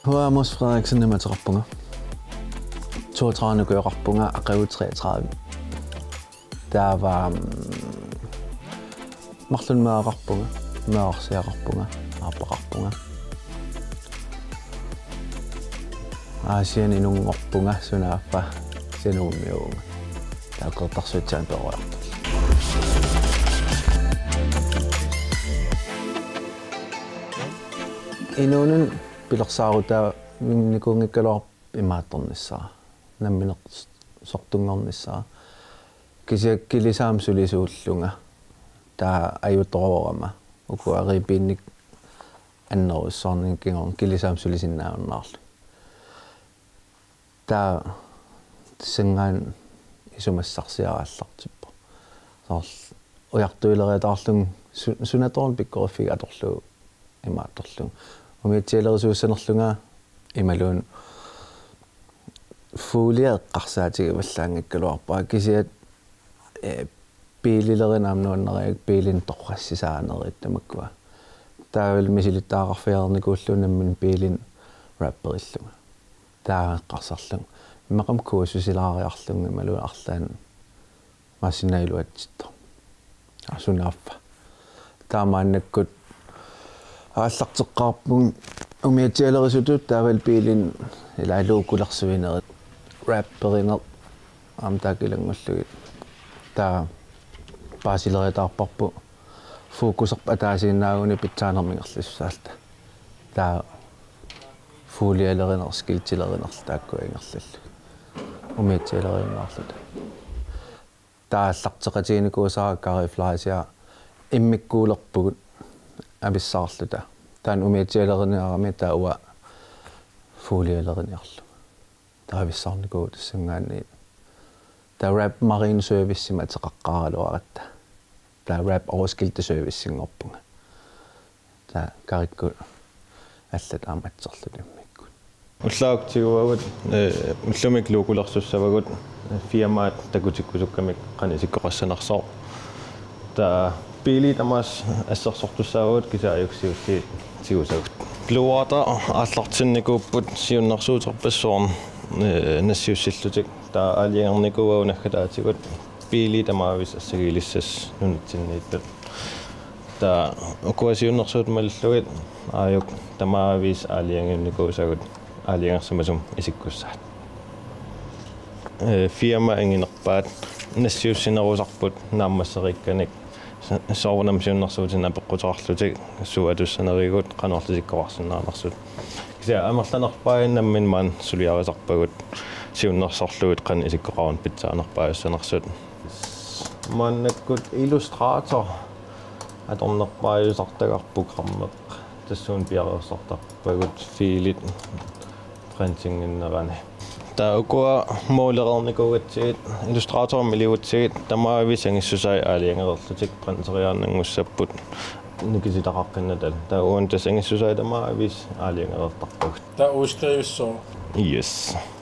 Hua Amos Frederiksen nimateqarpunga. 32 køreqarpunga aqagu 33. Der var marlun maaqarpunga, maarsiaqarpunga, aapaqarpunga. Aasian inungorpunga sunaaffa sinuummiuunga. Taaqertarsuitsaan peroartu. Inunun pilersaarutaa nikuungikkaluar imaattornissaa. Nammineq sortungornissaa. Kisiakkilisaam sulisuullunga. Taa ajutororama. Uku aripiinnik annerussornin kingorn kilisaam sulisinnaunnaarlu. Taa sengaan isumassarsiaraallartippo. Soorl ujartuileriataarlung sunatorn pikkoriffigatorlu imaattorlung. Umiatsialerisuussanerlunga imaluun fuuliaqqarsaatigivallaangikkaluarpaa kisiat piililerinaaamnuanneriak piilin torrassisaanerit tamakkua. Taavil misilittaaqarfiarnikuulluunammin piilin rapperillunga. Taa qarsarlung. Maqam kuususilaariarlung imaluun arlaan maasinailuatsittor. Asunaaffa. Taamaannakkut ааллартеққарпун умиатиалерисутут таавал пилин илаалуукулерсуинерит рапперинер амтаакилангуллугит таа паасилериатаарпарпу фокусерп атаасииннаагуни питсаанермингерлиссаалта таа фуулиалеринер скилтилеринер тааккуингерлаллу умиатиалериннаарлута тааллартеқатигникуусараккари иммиккуулерпугут абиссаарлута таан умиатиалерниарами тауа фуулиалерниарлу таависсаарникуу тассангаани таа рап марин сервиссима теқаққаралуаратта таа рап ороскилта сервиссингорпунга таа карикку аллат ааматсерлутиммикку уллаактигуагут уллумик лукулерсуссавагут фирмаат такутиккусуккамик қанисиккоқассанарсоо таа Pili tamas assarsortussaagut kisaajuksiulli tigusagut. Bluewater аллартинникууппут сиуннарсуутерпассуорн нассиуссиллутик таа алиерникууунахкатаатигут пили тамаавис ассагилиссас нунитсиннииттут таа окуасиуннарсуут маллугит ааюк тамаавис алиерникуусагут алиерсамасум исиккуссаат фирма ангинерпаат нассиуссинерусарпут нааммассерикканик соорнамсиуннэрсуутина пеққутоарлутик суатуссанеригут канаарлисиккоарсинаанерсут кися амерланерпаиннаммин маан сулиарисарпагут сиуннерсорлугут қан исиккоқарун питсаанерпааюссанерсут мааннаккут иллюстратор аторнерпааюсартагарпуграммеқ тассуун пиареерсартарпагут филит принтингиннерани таукуа моолерерникугатсигит иллюстратором миливутсигит тамаависангиссусай аалиангерерлутик принтериаарнангуссаппут никиситақаққиннатал тауун тасангиссусай тамаавис аалиангерертарпагут тауускривиссоо yes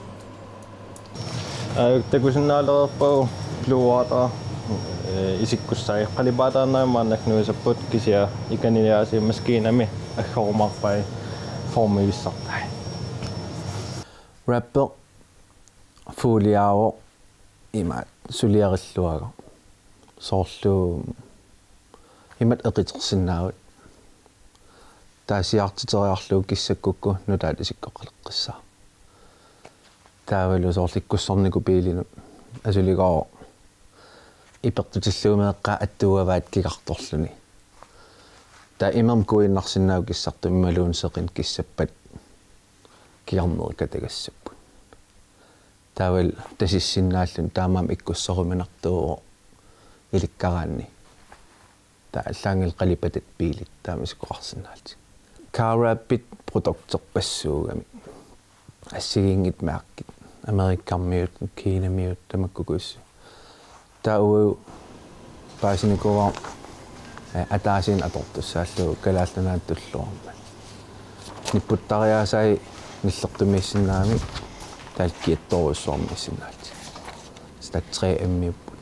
такусиннаалерерпагу Bluewater исиккуссаи қалибаатаарнаамааннакнуисаппут кисиа иканиниааси маскинами аггорумарпай формивиссартай rapper фуулиао имаат сулиариллуага соорлу имат эқитерсиннаавут таасиартитериарлуу киссаккукку нутаат исиккоқалеққиссаа таавалу соорликкуссорнику пиилинут асулигаа ипертутиллуумеэққа аттуаваат кигарторлуни таа имам куиннарсиннаау киссарту ималуун сеқин киссаппат киарнерикатагассаппут таавал тасиссиннааллун таамаам иккуссоруминартуу иликкараанни таа аллаангил қалипатат пиилит таамисукоқарсинаалти карапит продуктерпассуугами ассигингит маақкит америккармиут кинамиут тамаккукуссу тауу паасиникуа атаасин атортуссааллу калааллунааттуллуарма ниппуттариаасай ниллертумиссиннаами талкиатторуссуармиссиннаалти стат 3 эммиуппут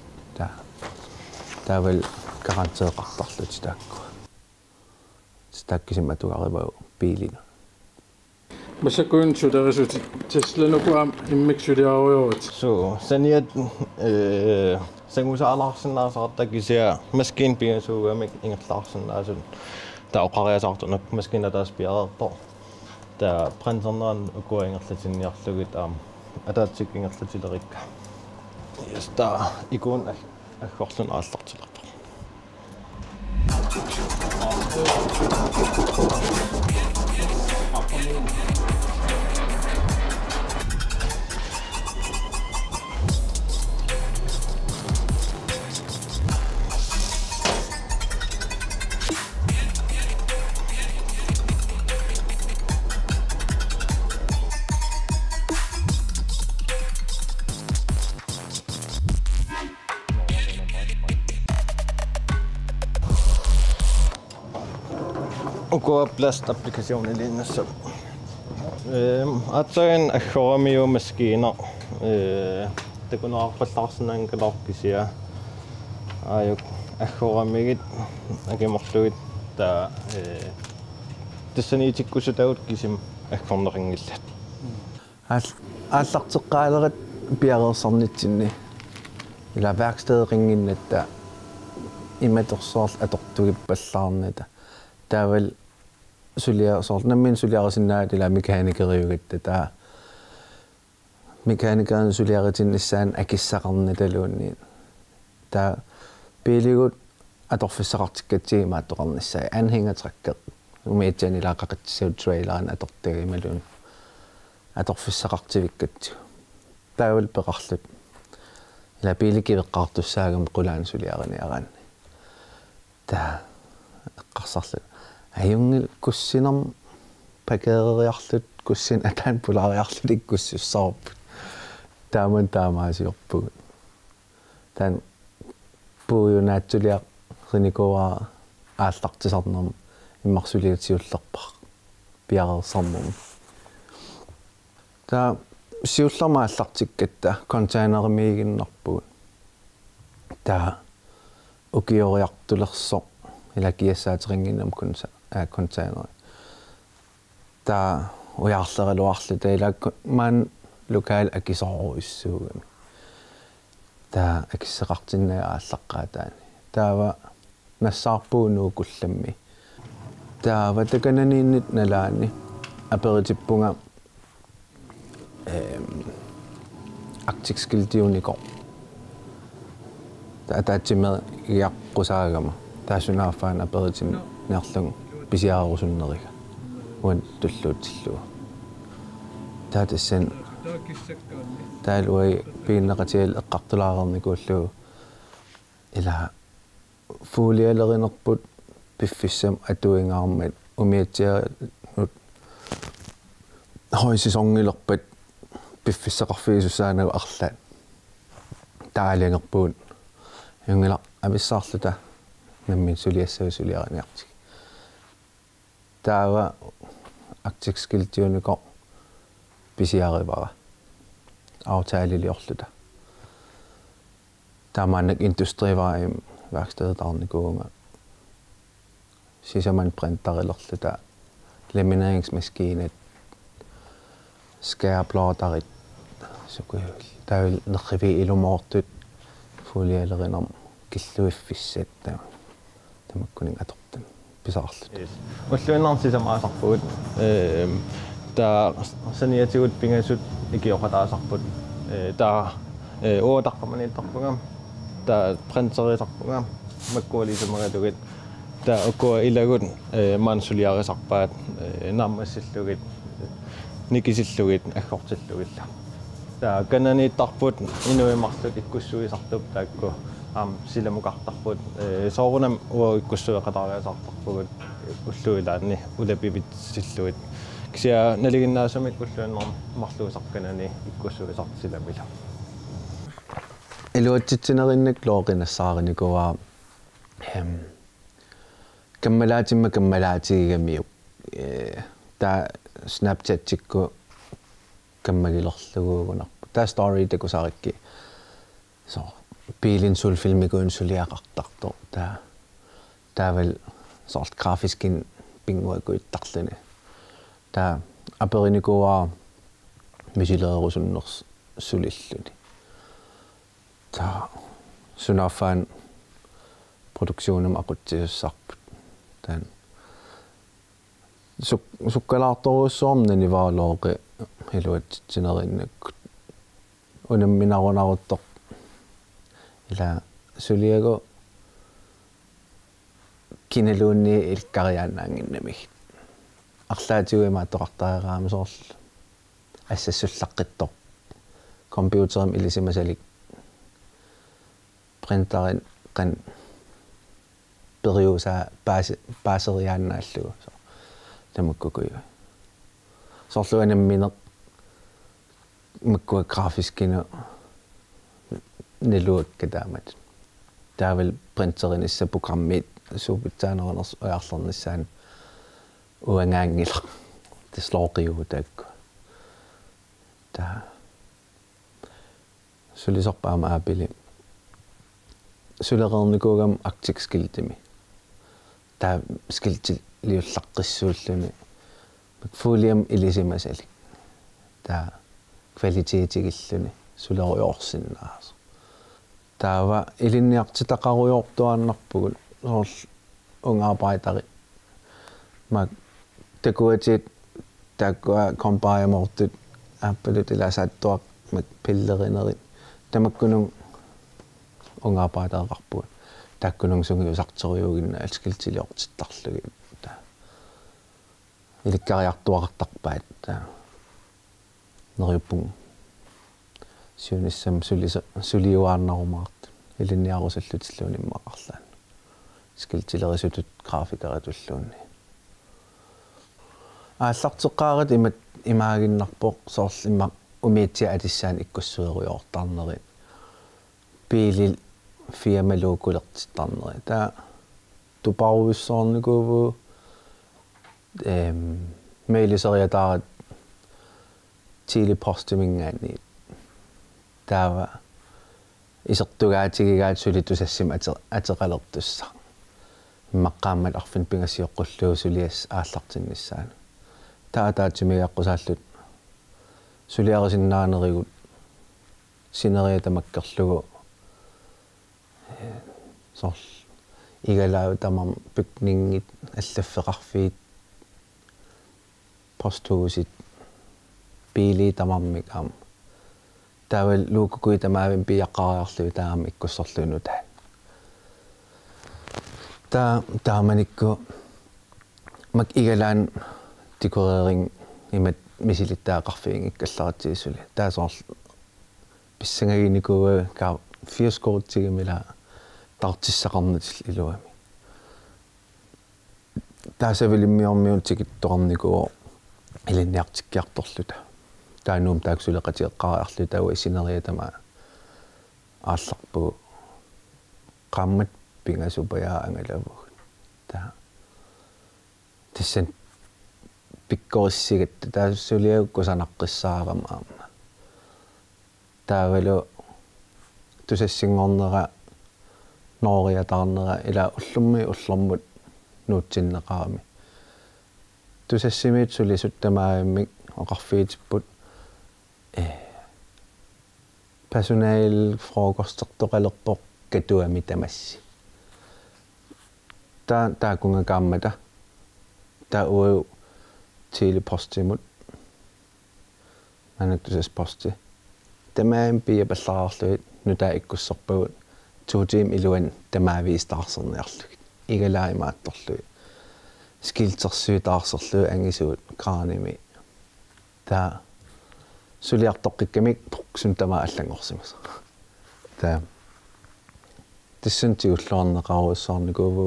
таавал карантеэқартарлути таакку стаккисиматугаривау пиилина Masakun sudarisut taslanukuam immiksuliarujorit. So saniat sangusaalaarsinnaasartakisia maskin piasuugamik ingerlaarsinnaasun taoqariasaartunak maskina taas piareertor ta printerneraan ukuingerlatinniarlugit ataatsik ingerlatilerikka yasta ikun agorlun aallartilerpa Uko plast-applikationen linnassa. Atsain agoramiu maskiner takunaarpallarsinan kalarkisia ayuk agoramigit akimorlugit ta tassaniitikkusutaut kisim agforneringillat аллартеққаалерат пиареерсарнитсинни ила værkstederinginnatta иматорсоорл атортугиппаллаарната таавал сулиарсоорл наммин сулиарсиннаат ила мекааникериугатта таа мекааникерин сулиаритиннссаан акиссақарнаталуунни таа пилигут аторфиссақартиккатсигима атоқарниссаа анхингатраккеқ умиатсани лаақақатсиу трейлеран атортагималуун аторфиссақартивиккатсу таавал пеқарлут ила пиликивеққартуссаагам қулаан сулиариниараан таа эққарсарлут аюнгил куссинерм пакеериарлут куссин атаан пулаариарлут иккуссуссаарпут тааман таамаасиорпугут таан пууюнаатсулиа риникуаа ааллартисарнерм иммарсулиатсиуллерпар пиареерсарнерм таа сиуллермааллартиккатта контейнеримигиннарпугут таа укиориартулерсо илакиассаатерингиннам контейнер таа уяарлералуарлу таилаак маан локал акисооруиссуугами таа акиссеқартиннаа ааллаққаатаани таава нассаарпуунуу кулламми таава такананииннит налаани аперитиппунга Arctic Skildiunigo таатаатсимер иаққусаагама таасунаафаан аперитин неарлугу писиаарусуннерига уан туллуутиллуа таатассан таалуи пииннеқатиал эққартулаарерникууллугу ила фуулиалеринерпут пиффиссам атуингаармат умиатсиарнут хойсисонгилерпат пиффиссақарфигисусаанагу арлаат таалиангерпуут юнгила ависсаарлута наммин сулиассави сулиараниартик таава Arctic Skildiunigo писиаривара аутаалилиорлута таамаанак индустриваим værkstedetаарникуунга сисаман принтерилерлута lamineringsmaskинат skærblådarit сукуул таавил нерриви илумоортут фулиалеринерм киллуиффиссат тамаккунин атортан писаарлут уллуиннарсисам аасарпугут таа саниатигут пингасут икиоқатаасарпут таа оотарпаманиттарпугам таа принтерисарпугам маккуалисумагалугит таа оккуа илагут мансулиарисарпаат нааммассиллугит никисиллугит аггортиллугилла таа кананииттарпут инуимарлут иккуссуисартуп таакку силамукартарпут соорунам уа иккуссуеқатаариасартарпугут уллуилаанни улапивитсиллуит кися налигиннаасумик уллуаннерм марлуусарканани иккуссуисартсиламила элуатситсинериннак лооқинассаариникуа каммалаатигамиу таа Snapchat-tikku каммагилерлугуугунарпу таа story такусарикки so пилин сулфилмигуун сулиақартартор таавал сорт графискин пингуакуиттарлуни таа aperinikuaa misileerusunners sulilluni ta sunaffaan produktionem aqutsiussarput tan sukkalaartoruussoornani vaalooqi hiluatsinerinnakkut unamminarunaruttoq ila suliago kinaluunni ilkariaannaanginnamig арлаатигуима тоқартаераамисоорл ассассуллаққиттор компьютерим илисимасалик принтерин қан периуса баасериааннааллугу тамаккукуйу соорлуанамминеқ маккуа графискина нелуакка таамат таавал принтерин исса программит суупитсаанернерс уяарлерниссаан uangaangila tislooqiugu taakku ta sulisorpaama aapili suleqernikuugam arctic skiltimi ta skiltil liullaqqissuulluni folium ilisimasalik ta kvalitetiigilluni suleruyorsinnaas taava ilinniartitaqaruyortuannarpugul soorl ungaarpaitari ma takuatit takua kompaajamortut appalut ilasaattuaq mak pillerineri tamakkunung ungaarpaataqarpuut takkunung sungiusartoriuginna alskiltiliortittarlugi ta ilikkariartuaqartarpaat ta neriuppung siunissam suliuaannarumaart ilinniarusallutilluunimmaqarlaan skiltilerisutut grafikaritulluunni ааллартеққаарат имат имаагиннарпоқ соорл имма умиитсиа атиссаан иккуссуеруйоортарнери пиилил фиамалуукулертиттарнери таа тупаруйуссоорникууву меилисериатаарат тилипостимингаани таава исертугаатигигаат сулитусассим атеқалертусса иммаққааммат арфин пингассиоққуллуу сулиас ааллартиннissaан таатаатсимиаққусааллут сулиарисиннаанеригут синериатамаккерлугу сорл игалаау тамам пикнингит аллаффеқарфиит постуусит пили тамаммик аам таавал луукукуи тамаавин пиаққариарлуи таам иккуссорлуну тааманикку мак игалаан тикорерин имат мисилиттаақарфиин иккалларатсигисули таасоорл писсангагиникуа ка фиоскоортигимила тартиссақарнатил илуами таасавилиммиормиун тикитторникуо илинниартиккиарторлута таануум тааксулеқатиэққариарлу тауа синериатама аалларпу қаммат пингасупаяа ангалавуг та тиссэн пиккориссигат таассулиагуккусанаққиссаарама аама таавалу тусассингорнера нориатаарнера ила уллумми уллэрмут нуутсиннеқарами тусассимиит сулисуттамааммик оқарфиитиппут персонал фрокостертоқалерпоқ катуами тамасси таакунгакааммата тауу телепостимут анаттусаспости тамаам пия баллаарлуит нута иккуссорпагут туутим илуан тамаавиистаарсерниарлуг игалаимаатторлуи скилтерсуитаарсерлуи ангисуут крааними та сулиартоққиккамик сун тама аллангорсимас та тиссантигуллуарнеқаруссаарникууву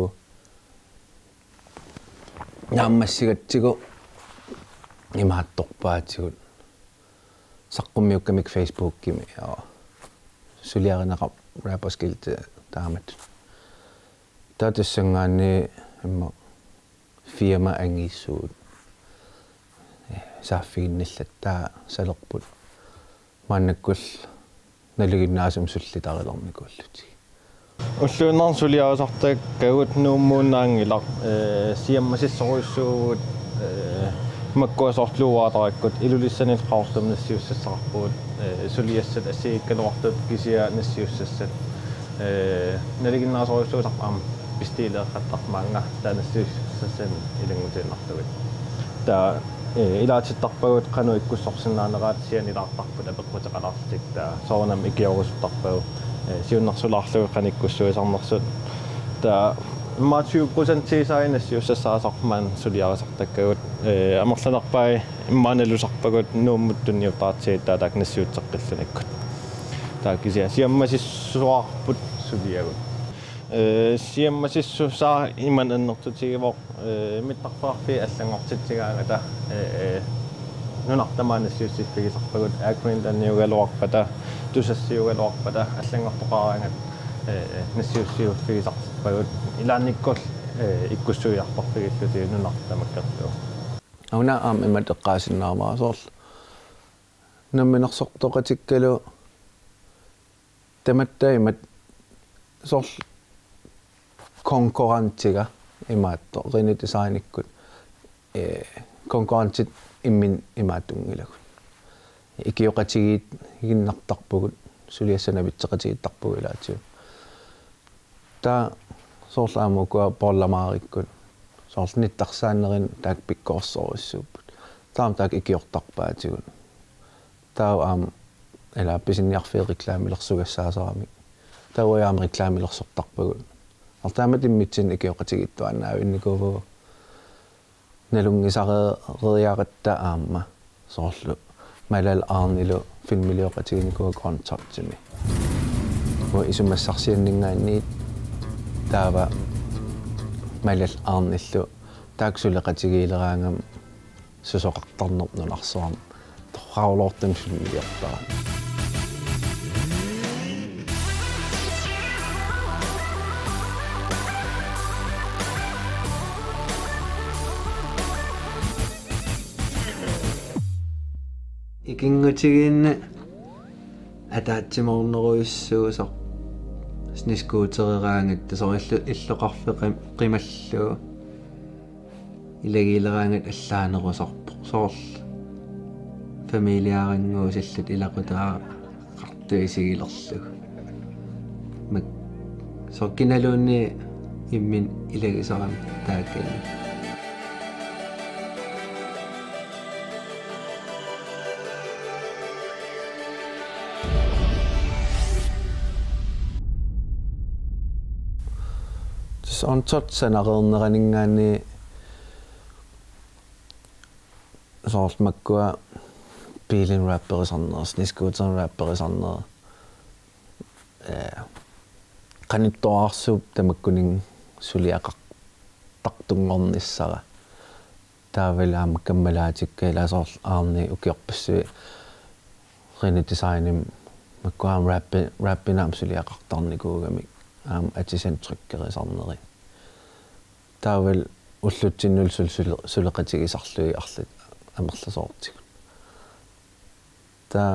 нааммассигатсигу имаатторпаатигут саққуммиуккамик фейсбуккими сулиаринеқар рапоскилте таамат татиссангаани имма фирма ангиссуут сааффигинниллаттаа салерпут мааннаккул налугиннаасум суллитарилэрникууллути уллууннар сулиарисартак кагут нууммуунаангилар сиаммасиссоруйссуугут маккуасорлууаатариккут илулиссанил qaorlum nassiussarpuut suliassat asiikkaluartut kisia nassiussat naliginnaasoriussuusarpaam pistiileeqqattarmaanga taanassiussassan ilangutiinartugit taa ilaatittarpagut qanu ikkussorsinnaaneraat sianilaartarput apeqqutеqalartik taa soornam ikiorusuttarpagu siunnarsularlugu qanikkussuisarnersut taa 20% tiisaainassiussassaasarmaan suliarisartakkagut амерланарпай иммааналусарпагут нууммуттунниутаатсиит таатаак нассиутсеққиллуниккут тааккисиа сиаммасиссуарпут сулиагут сиаммасиссусаа иман аннертутигивоо миттарпаарфи аллангортитсигаангата нунартамаанассиуссиффигисарпагут ааквинтанниугалуарпата тусассиугалуарпата аллангортоқараангат нассиуссиуффигисарпагут илаанниккул иккуссуиарпарфигиллути нунартамаккерлуа ауна аам имат эққаасиннаамаасоорл намминерсортоқатиккалу таматтаимат сорл конкуррентига имаатто рини дизайниккут конкуррентит иммин имаатунгилагут икиоқатигиит игиннартарпугут сулиассанавитсеқатигиттарпугилаатиу та сорл аамукуа полламаариккут соорлниттарсааннерин таак пиккоорсоориссууппут таам таак икиортарпаатигут таа аам эла писинниарфи рекламилерсугассаасарами тауяам рекламилерсортарпагут артаамат иммитсин икиоқатигиттуаннаа инникуву налунгисарериаратта аама соорлу малал аарнилу филмилиоқатигиникуа контактими во исумассарсианнингаанниит таава малал аарниллу тааксулеқатигиилераангам сусоқартарнернунарсуарм торраулоортан филмилиортара икингутигиинна атаатсиморнеруйуссуусо снискуутерераангат тасориллу иллоқарфе қималлуу илагилераангат аллаанерусарпо соорл фамилиарингуусиллут илақутаа қартуисигилерлуг мак соккиналуунни иммин илагисарам тааккани on totsanarerneraninggaani soort makkua biilin rapperisarneres niskuutern rapperisarnere qanittoarsuup tamakkuning suliaqartartungornissara taavalaama kammalaatikka ilasoorl aarni ukiorpassui rini designim makkuaam rappinaam suliaqartarnikuugamik атисантриккерисарнери таавал уллутсиннул сулеқатигисарлуи арлит амерласоортик та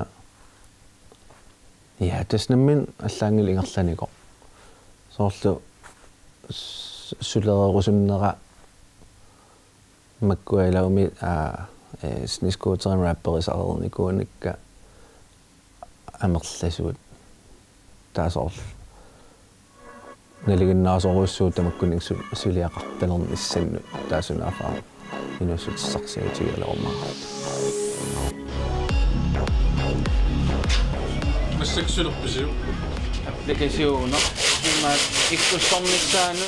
я таснаммин аллаангил ингерланико соорлу сулерерусуннера маккуалауми снискуутерн рапперисарерникууникка амерласуут таасоорл налигиннаасоруссуу тамаккуник сулиақарталерниссанну таасунаафаа инуссутиссарсиутигалермаа массаксулерписиу аппликасиуна имаат иккуссорнissaanu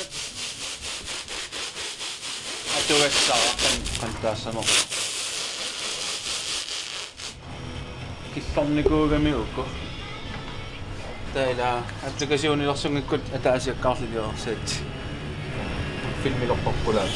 атугассара кантаассанер киллорникуугами укку таила аппликасиунилерсунгиккут атаасиаккаарлилиорсаат филмилерпарпулаас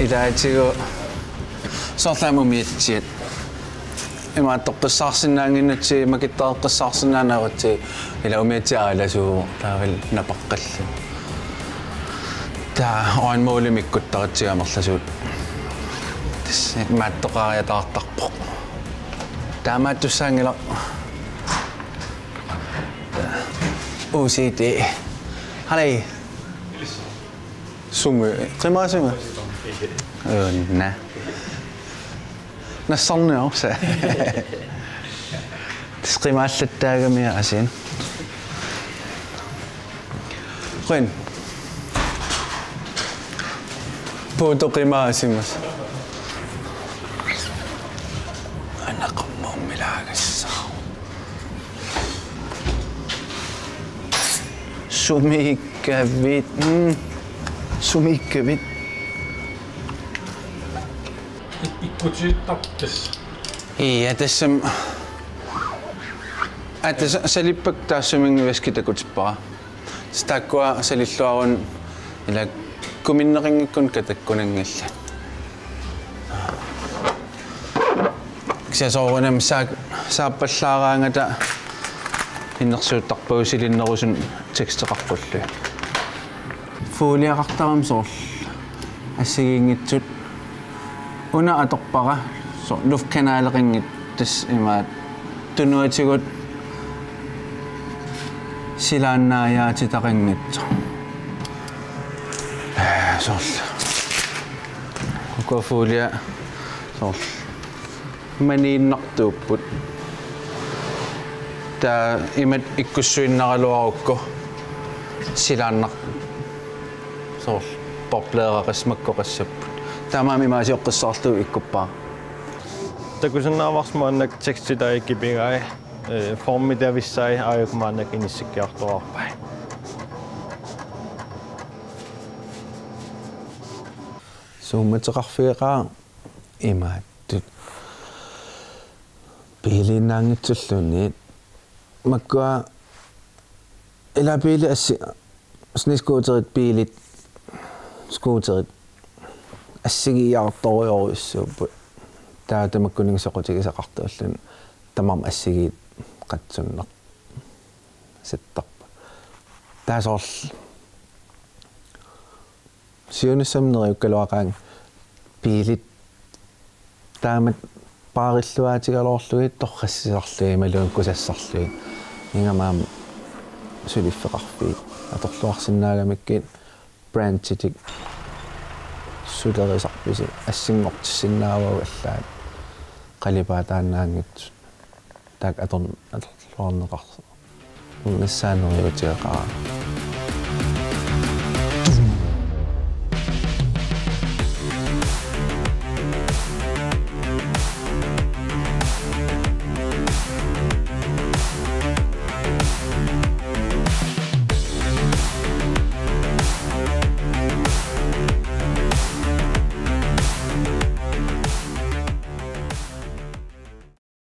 илаатигу соорлаамумиатсиат има тоққиссаарсинаангиннатси макиттааққиссаарсинаанааватси ила умиатиааласуу таавал напаққалла таа оанмуулимиккуттаратсиамерласуут тас мааттоқариатаартарпоқ таамааттуссаангила OCD Hallå Summe Trimmer nej nästan nu också det skriver allt det där med asen Skön på då skriver asen أنا قمم ملاقس Så mycket vitt. Så mycket vitt. Ikkuchi tappis. Ja, tässä että selippak tässä minun veskitä kutspaa. Sitä kun selilluarun ila kuminneringikun katakkunangilla. Ksia soorunam saappallaaraangata иннерсуuttарпаусилиннеруsun текстеқарпуллу фолиақартарам сорл ассигингитсут уна аторпара со луфканаалеқингит тас имаат тунуатигут силааннааяатитақингитсо сорл ука фолиа сорл манииннартууппут та имат иккуссуиннаралуарукку силааннар соор поплеерақисмаккоқассаппут таамаами маасиоққиссаарлу иккуппаа такусиннааварсмааннак текститаи кипигай формидависсай ааюкмааннак иниссиккиартуарпай сумматеқарфигаа имааттут пилиннаангитсуллуни маккуа элабили асси снискуутерит пилит скуутерит ассигиарториоруссууппут таатамаккунингисоқутигисақартуаллун тамарма ассигиит қатсуннер сеттарпа таасорл сиунissамнери уккалуақаан пилит таамат паариллуаатигалоорлугит торрассисарлуи малуун кусассарлуи ингамаам сулиффеқарфиит аторлуарсиннаагамиккит брандтитик сулерисарписи ассингортиссиннаавау аллаат қалипаатаанаангит таак аторлуарнеқарсо нассаанериутиақаа